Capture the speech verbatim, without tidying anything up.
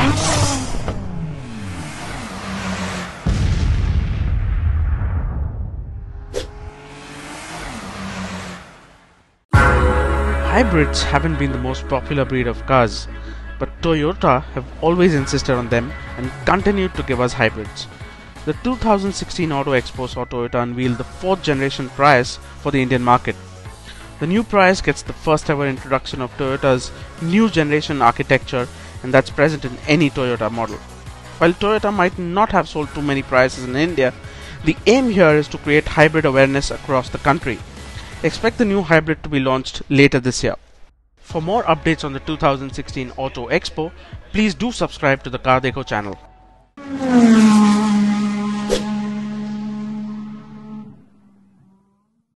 Hybrids haven't been the most popular breed of cars, but Toyota have always insisted on them and continued to give us hybrids. The two thousand sixteen Auto Expo saw Toyota unveil the fourth generation Prius for the Indian market. The new Prius gets the first ever introduction of Toyota's new generation architecture, and that's present in any Toyota model. While Toyota might not have sold too many Priuses in India, the aim here is to create hybrid awareness across the country. Expect the new hybrid to be launched later this year. For more updates on the two thousand sixteen Auto Expo, please do subscribe to the Car Dekho channel.